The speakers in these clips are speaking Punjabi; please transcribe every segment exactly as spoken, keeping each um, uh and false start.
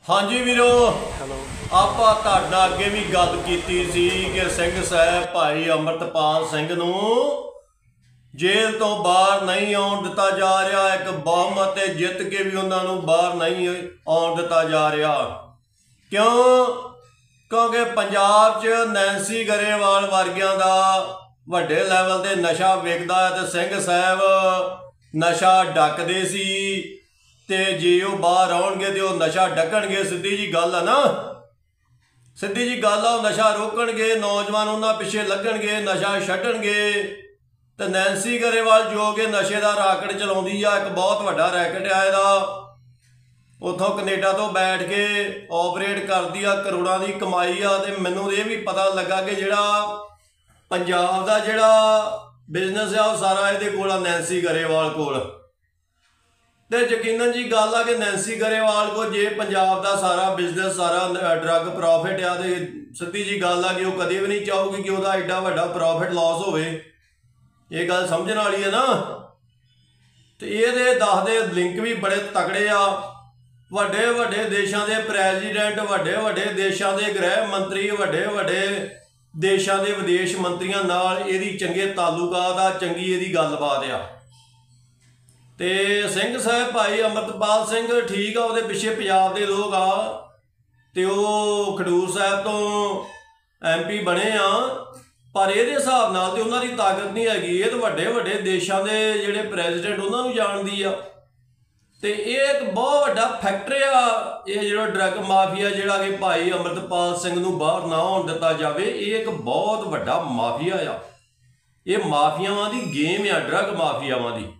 हाँ जी वीरो, ਆਪਾਂ ਤੁਹਾਡਾ ਅੱਗੇ ਵੀ ਗੱਲ ਕੀਤੀ ਸੀ ਕਿ ਸਿੰਘ ਸਾਹਿਬ ਭਾਈ ਅਮਰਤਪਾਲ ਸਿੰਘ ਨੂੰ ਜੇਲ੍ਹ ਤੋਂ ਬਾਹਰ ਨਹੀਂ ਆਉਣ ਦਿੱਤਾ ਜਾ ਰਿਹਾ। ਇੱਕ ਬਹੁਮਤ ਤੇ ਜਿੱਤ ਕੇ ਵੀ ਉਹਨਾਂ ਨੂੰ ਬਾਹਰ ਨਹੀਂ ਆਉਣ ਦਿੱਤਾ ਜਾ ਰਿਹਾ। ਕਿਉਂ? ਕਿਉਂਕਿ ਪੰਜਾਬ 'ਚ ਨੈਂਸੀ ਗਰੇਵਾਲ ਵਰਗਿਆਂ ਦਾ ਵੱਡੇ ਲੈਵਲ ਤੇ ਨਸ਼ਾ ਵਿਕਦਾ ਹੈ ਤੇ ਸਿੰਘ ਸਾਹਿਬ ਨਸ਼ਾ ਡੱਕਦੇ ਸੀ ਤੇ ਜੇ ਉਹ ਬਾਹਰ ਆਉਣਗੇ ਤੇ ਉਹ ਨਸ਼ਾ ਡੱਕਣਗੇ। ਸਿੱਧੀ ਜੀ ਗੱਲ ਆ ਨਾ, ਸਿੱਧੀ ਜੀ ਗੱਲ ਆ। ਉਹ ਨਸ਼ਾ ਰੋਕਣਗੇ, ਨੌਜਵਾਨ ਉਹਨਾਂ ਪਿੱਛੇ ਲੱਗਣਗੇ, ਨਸ਼ਾ ਛੱਡਣਗੇ। ਤੇ ਨੈਂਸੀ ਗਰੇਵਾਲ ਜੋ ਕਿ ਨਸ਼ੇ ਦਾ ਰਾਕਟ ਚਲਾਉਂਦੀ ਆ, ਇੱਕ ਬਹੁਤ ਵੱਡਾ ਰੈਕਟ ਆ ਇਹਦਾ, ਉੱਥੋਂ ਕੈਨੇਡਾ ਤੋਂ ਬੈਠ ਕੇ ਆਪਰੇਟ ਕਰਦੀ ਆ, ਕਰੋੜਾਂ ਦੀ ਕਮਾਈ ਆ। ਤੇ ਮੈਨੂੰ ਇਹ ਵੀ ਪਤਾ ਲੱਗਾ ਕਿ ਜਿਹੜਾ ਪੰਜਾਬ ਦਾ ਜਿਹੜਾ ਬਿਜ਼ਨਸ ਆ ਉਹ ਸਾਰਾ ਇਹਦੇ ਕੋਲ ਆ, ਨੈਂਸੀ ਗਰੇਵਾਲ ਕੋਲ। ਤੇ ਯਕੀਨਨ ਜੀ ਗੱਲ ਆ ਕਿ ਨੈਂਸੀ ਗਰੇਵਾਲ ਕੋ ਜੇ ਪੰਜਾਬ ਦਾ ਸਾਰਾ ਬਿਜ਼ਨਸ ਸਾਰਾ ਡਰੱਗ ਪ੍ਰੋਫਿਟ ਆ ਤੇ ਸਿੱਧੀ ਜੀ ਗੱਲ ਆ ਕਿ ਉਹ ਕਦੇ ਵੀ ਨਹੀਂ ਚਾਹੂਗੀ ਕਿ ਉਹਦਾ ਐਡਾ ਵੱਡਾ ਪ੍ਰੋਫਿਟ ਲਾਸ ਹੋਵੇ। ਇਹ ਗੱਲ ਸਮਝਣ ਵਾਲੀ ਹੈ ਨਾ। ਤੇ ਇਹਦੇ ਦੱਸਦੇ ਲਿੰਕ ਵੀ ਬੜੇ ਤਕੜੇ ਆ। ਵੱਡੇ ਵੱਡੇ ਦੇਸ਼ਾਂ ਦੇ ਪ੍ਰੈਜ਼ੀਡੈਂਟ, ਵੱਡੇ ਵੱਡੇ ਦੇਸ਼ਾਂ ਦੇ ਗ੍ਰਹਿ ਮੰਤਰੀ, ਵੱਡੇ ਵੱਡੇ ਦੇਸ਼ਾਂ ਦੇ ਵਿਦੇਸ਼ ਮੰਤਰੀਆਂ ਨਾਲ ਇਹਦੀ ਚੰਗੇ ਤਾਲੁਕਾਤ ਆ, ਚੰਗੀ ਇਹਦੀ ਗੱਲਬਾਤ ਆ। ਤੇ ਸਿੰਘ ਸਾਹਿਬ ਭਾਈ ਅਮਰਤਪਾਲ ਸਿੰਘ ਠੀਕ ਆ, ਉਹਦੇ ਪਿੱਛੇ ਪੰਜਾਬ ਦੇ ਲੋਕ ਆ ਤੇ ਉਹ ਖਡੂਰ ਸਾਹਿਬ ਤੋਂ ਐਮ ਪੀ ਬਣੇ ਆ, ਪਰ ਇਹਦੇ ਹਿਸਾਬ ਨਾਲ ਤੇ ਉਹਨਾਂ ਦੀ ਤਾਕਤ ਨਹੀਂ ਹੈਗੀ। ਇਹ ਤਾਂ ਵੱਡੇ ਵੱਡੇ ਦੇਸ਼ਾਂ ਦੇ ਜਿਹੜੇ ਪ੍ਰੈਜ਼ੀਡੈਂਟ ਉਹਨਾਂ ਨੂੰ ਜਾਣਦੀ ਆ। ਤੇ ਇਹ ਇੱਕ ਬਹੁਤ ਵੱਡਾ ਫੈਕਟਰ ਆ ਇਹ ਜਿਹੜਾ ਡਰੱਗ ਮਾਫੀਆ, ਜਿਹੜਾ ਕਿ ਭਾਈ ਅਮਰਤਪਾਲ ਸਿੰਘ ਨੂੰ ਬਾਹਰ ਨਾ ਹੋਣ ਦਿੱਤਾ ਜਾਵੇ। ਇਹ ਇੱਕ ਬਹੁਤ ਵੱਡਾ ਮਾਫੀਆ ਆ। ਇਹ ਮਾਫੀਆਵਾਂ ਦੀ ਗੇਮ ਆ, ਡਰੱਗ ਮਾਫੀਆਵਾਂ ਦੀ।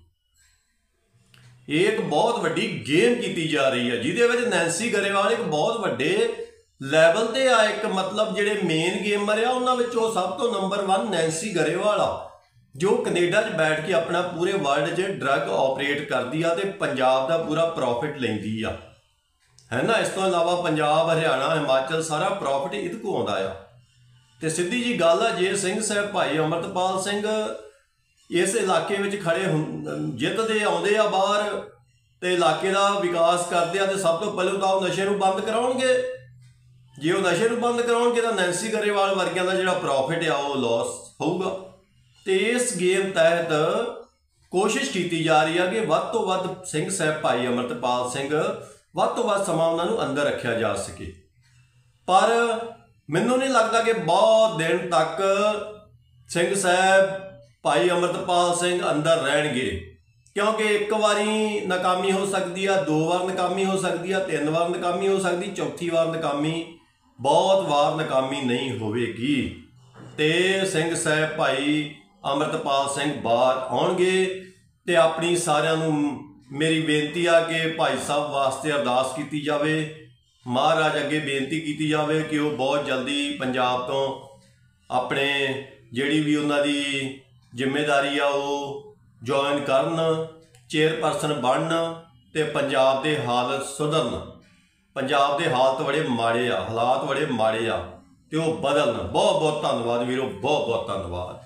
ਇਹ ਇੱਕ ਬਹੁਤ ਵੱਡੀ ਗੇਮ ਕੀਤੀ ਜਾ ਰਹੀ ਹੈ ਜਿਹਦੇ ਵਿੱਚ ਨੈਂਸੀ ਗਰੇਵਾਲ ਇੱਕ ਬਹੁਤ ਵੱਡੇ ਲੈਵਲ ਤੇ ਆ। ਇੱਕ ਮਤਲਬ ਜਿਹੜੇ ਮੇਨ ਗੇਮਰ ਆ ਉਹਨਾਂ ਵਿੱਚ ਉਹ ਸਭ ਤੋਂ ਨੰਬਰ ਵਨ ਨੈਂਸੀ ਗਰੇਵਾਲ ਆ, ਜੋ ਕੈਨੇਡਾ 'ਚ ਬੈਠ ਕੇ ਆਪਣਾ ਪੂਰੇ ਵਰਲਡ 'ਚ ਡਰੱਗ ਆਪਰੇਟ ਕਰਦੀ ਆ ਤੇ ਪੰਜਾਬ ਦਾ ਪੂਰਾ ਪ੍ਰੋਫਿਟ ਲੈਂਦੀ ਆ, ਹੈ ਨਾ। ਇਸ ਤੋਂ ਇਲਾਵਾ ਪੰਜਾਬ, ਹਰਿਆਣਾ, ਹਿਮਾਚਲ ਸਾਰਾ ਪ੍ਰੋਫਿਟ ਇਹਦੇ ਕੋਲ ਆਉਂਦਾ ਆ। ਤੇ ਸਿੱਧੀ ਜੀ ਗੱਲ ਆ, ਜੇ ਸਿੰਘ ਸਾਹਿਬ ਭਾਈ ਅਮਰਤਪਾਲ ਸਿੰਘ ਇਸ ਇਲਾਕੇ ਵਿੱਚ ਖੜੇ ਜਿੱਤਦੇ ਆਉਂਦੇ ਆ ਬਾਹਰ ਤੇ ਇਲਾਕੇ ਦਾ ਵਿਕਾਸ ਕਰਦੇ ਆ ਤੇ ਸਭ ਤੋਂ ਪਹਿਲਾਂ ਤਾਂ ਉਹ ਨਸ਼ੇ ਨੂੰ ਬੰਦ ਕਰਾਉਣਗੇ। ਜੇ ਉਹ ਨਸ਼ੇ ਨੂੰ ਬੰਦ ਕਰਾਉਣਗੇ ਤਾਂ ਨੈਂਸੀ ਗਰੇਵਾਲ ਵਰਗਿਆਂ ਦਾ ਜਿਹੜਾ ਪ੍ਰੋਫਿਟ ਆ ਉਹ ਲਾਸ ਹੋਊਗਾ। ਤੇ ਇਸ ਗੇਮ ਤਹਿਤ ਕੋਸ਼ਿਸ਼ ਕੀਤੀ ਜਾ ਰਹੀ ਆ ਕਿ ਵੱਧ ਤੋਂ ਵੱਧ ਸਿੰਘ ਸਾਹਿਬ ਭਾਈ ਅਮਰਤਪਾਲ ਸਿੰਘ ਵੱਧ ਤੋਂ ਵੱਧ ਸਮਾਂ ਉਹਨਾਂ ਨੂੰ ਅੰਦਰ ਰੱਖਿਆ ਜਾ ਸਕੇ। ਪਰ ਮੈਨੂੰ ਨਹੀਂ ਲੱਗਦਾ ਕਿ ਬਹੁਤ ਦਿਨ ਤੱਕ ਸਿੰਘ ਸਾਹਿਬ ਭਾਈ ਅਮਰਤਪਾਲ ਸਿੰਘ ਅੰਦਰ ਰਹਿਣਗੇ, ਕਿਉਂਕਿ ਇੱਕ ਵਾਰੀ ਨਾਕਾਮੀ ਹੋ ਸਕਦੀ ਆ, ਦੋ ਵਾਰ ਨਾਕਾਮੀ ਹੋ ਸਕਦੀ ਆ, ਤਿੰਨ ਵਾਰ ਨਾਕਾਮੀ ਹੋ ਸਕਦੀ, ਚੌਥੀ ਵਾਰ ਨਾਕਾਮੀ, ਬਹੁਤ ਵਾਰ ਨਾਕਾਮੀ ਨਹੀਂ ਹੋਵੇਗੀ। ਤੇ ਸਿੰਘ ਸਾਹਿਬ ਭਾਈ ਅਮਰਤਪਾਲ ਸਿੰਘ ਬਾਹਰ ਆਉਣਗੇ। ਤੇ ਆਪਣੀ ਸਾਰਿਆਂ ਨੂੰ ਮੇਰੀ ਬੇਨਤੀ ਆ ਕਿ ਭਾਈ ਸਾਹਿਬ ਵਾਸਤੇ ਅਰਦਾਸ ਕੀਤੀ ਜਾਵੇ, ਮਹਾਰਾਜ ਅੱਗੇ ਬੇਨਤੀ ਕੀਤੀ ਜਾਵੇ ਕਿ ਉਹ ਬਹੁਤ ਜਲਦੀ ਪੰਜਾਬ ਤੋਂ ਆਪਣੇ ਜਿਹੜੀ ਵੀ ਉਹਨਾਂ ਦੀ ਜ਼ਿੰਮੇਵਾਰੀ ਆ ਉਹ ਜੁਆਇਨ ਕਰਨ, ਚੇਅਰਪਰਸਨ ਬਣਨ ਤੇ ਪੰਜਾਬ ਦੇ ਹਾਲਤ ਸੁਧਰਨ। ਪੰਜਾਬ ਦੇ ਹਾਲਤ ਬੜੇ ਮਾੜੇ ਆ, ਹਾਲਾਤ ਬੜੇ ਮਾੜੇ ਆ ਤੇ ਉਹ ਬਦਲਣ। ਬਹੁਤ ਬਹੁਤ ਧੰਨਵਾਦ ਵੀਰੋ, ਬਹੁਤ ਬਹੁਤ ਧੰਨਵਾਦ।